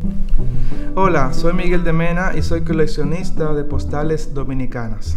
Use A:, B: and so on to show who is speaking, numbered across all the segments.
A: Hola, soy Miguel de Mena y soy coleccionista de postales dominicanas.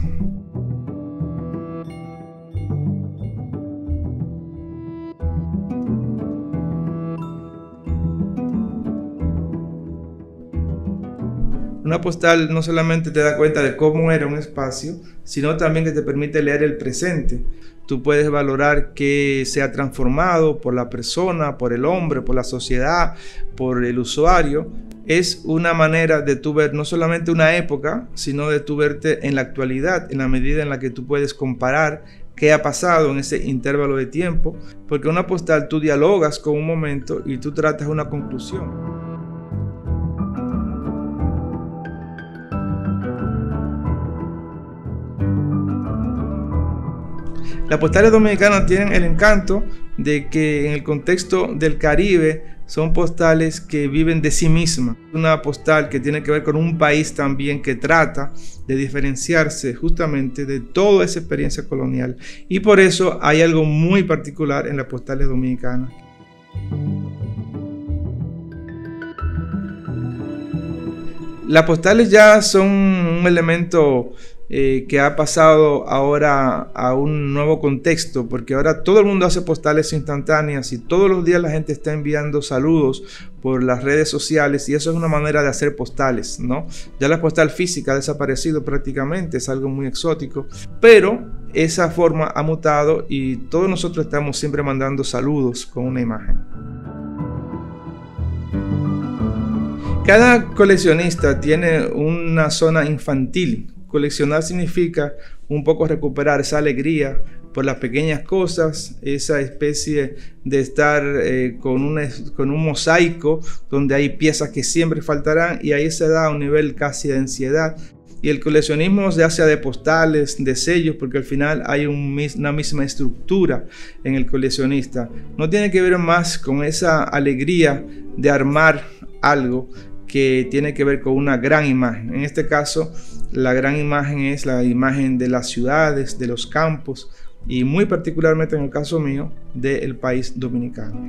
A: Una postal no solamente te da cuenta de cómo era un espacio, sino también que te permite leer el presente. Tú puedes valorar qué se ha transformado por la persona, por el hombre, por la sociedad, por el usuario. Es una manera de tú ver no solamente una época, sino de tú verte en la actualidad, en la medida en la que tú puedes comparar qué ha pasado en ese intervalo de tiempo, porque una postal tú dialogas con un momento y tú tratas una conclusión. Las postales dominicanas tienen el encanto de que en el contexto del Caribe son postales que viven de sí mismas. Una postal que tiene que ver con un país también que trata de diferenciarse justamente de toda esa experiencia colonial. Y por eso hay algo muy particular en las postales dominicanas. Las postales ya son un elemento que ha pasado ahora a un nuevo contexto, porque ahora todo el mundo hace postales instantáneas y todos los días la gente está enviando saludos por las redes sociales y eso es una manera de hacer postales, ¿no? Ya la postal física ha desaparecido prácticamente, es algo muy exótico, pero esa forma ha mutado y todos nosotros estamos siempre mandando saludos con una imagen. Cada coleccionista tiene una zona infantil. Coleccionar significa un poco recuperar esa alegría por las pequeñas cosas, esa especie de estar con un mosaico donde hay piezas que siempre faltarán y ahí se da un nivel casi de ansiedad. Y el coleccionismo ya sea de postales, de sellos, porque al final hay una misma estructura en el coleccionista. No tiene que ver más con esa alegría de armar algo que tiene que ver con una gran imagen. En este caso, la gran imagen es la imagen de las ciudades, de los campos y muy particularmente en el caso mío, del país dominicano.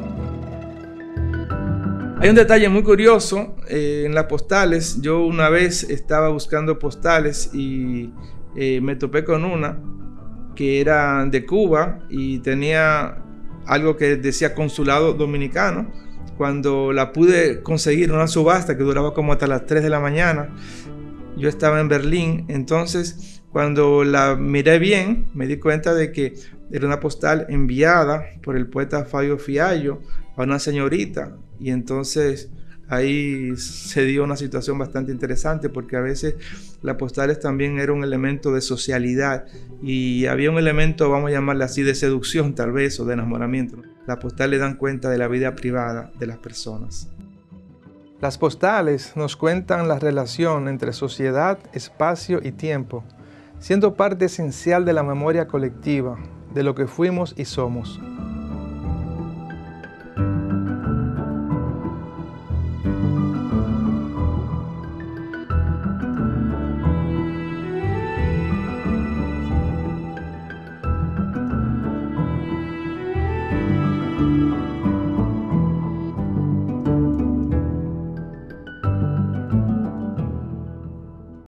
A: Hay un detalle muy curioso en las postales. Yo una vez estaba buscando postales y me topé con una que era de Cuba y tenía algo que decía consulado dominicano. Cuando la pude conseguir en una subasta que duraba como hasta las 3 de la mañana, yo estaba en Berlín, entonces cuando la miré bien me di cuenta de que era una postal enviada por el poeta Fabio Fiallo a una señorita y entonces ahí se dio una situación bastante interesante porque a veces las postales también era un elemento de socialidad y había un elemento, vamos a llamarle así, de seducción tal vez o de enamoramiento. Las postales dan cuenta de la vida privada de las personas. Las postales nos cuentan la relación entre sociedad, espacio y tiempo, siendo parte esencial de la memoria colectiva, de lo que fuimos y somos.